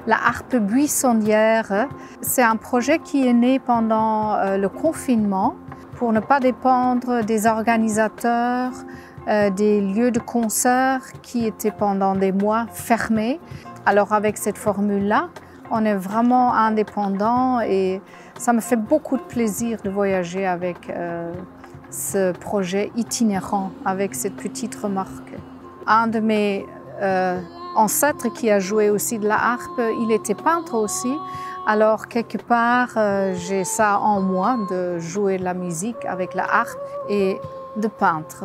La harpe buissonnière, c'est un projet qui est né pendant le confinement pour ne pas dépendre des organisateurs, des lieux de concert qui étaient pendant des mois fermés. Alors avec cette formule-là, on est vraiment indépendant et ça me fait beaucoup de plaisir de voyager avec ce projet itinérant, avec cette petite remorque. Un de mes ancêtre qui a joué aussi de la harpe, il était peintre aussi. Alors quelque part, j'ai ça en moi de jouer de la musique avec la harpe et de peindre.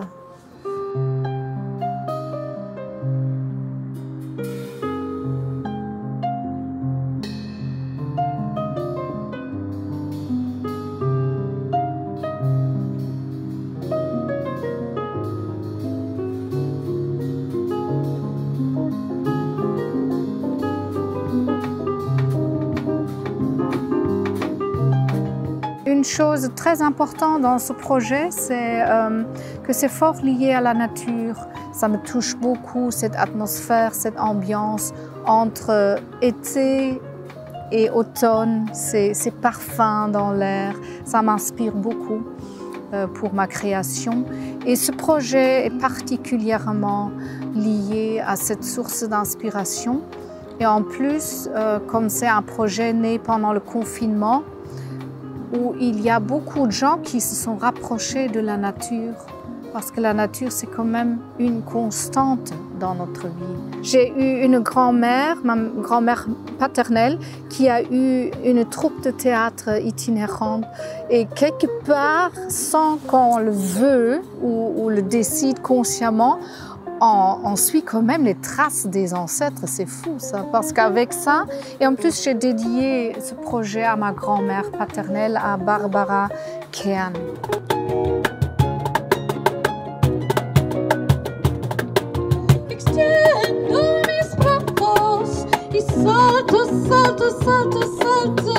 Une chose très importante dans ce projet, c'est que c'est fort lié à la nature. Ça me touche beaucoup, cette atmosphère, cette ambiance entre été et automne, ces parfums dans l'air. Ça m'inspire beaucoup pour ma création. Et ce projet est particulièrement lié à cette source d'inspiration. Et en plus, comme c'est un projet né pendant le confinement, où il y a beaucoup de gens qui se sont rapprochés de la nature, parce que la nature, c'est quand même une constante dans notre vie. J'ai eu une grand-mère, ma grand-mère paternelle, qui a eu une troupe de théâtre itinérante. Et quelque part, sans qu'on le veuille ou le décide consciemment, on suit quand même les traces des ancêtres, c'est fou ça, parce qu'avec ça, et en plus j'ai dédié ce projet à ma grand-mère paternelle, à Barbara Kern. Extiendo mis brazos y salto, salto, salto, salto.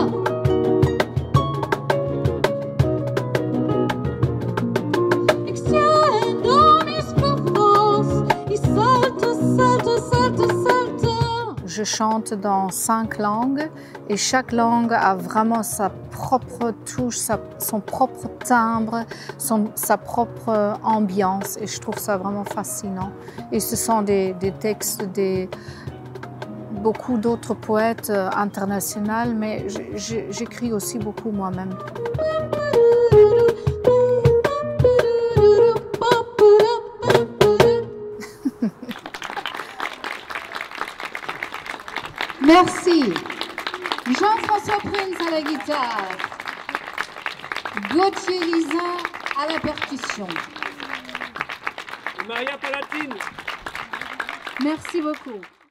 Je chante dans 5 langues et chaque langue a vraiment sa propre touche, son propre timbre, sa propre ambiance et je trouve ça vraiment fascinant. Et ce sont des textes de beaucoup d'autres poètes internationaux, mais j'écris aussi beaucoup moi-même. Merci. Jean-François Prince à la guitare. Gauthier Lisin à la percussion. Maria Palatine. Merci beaucoup.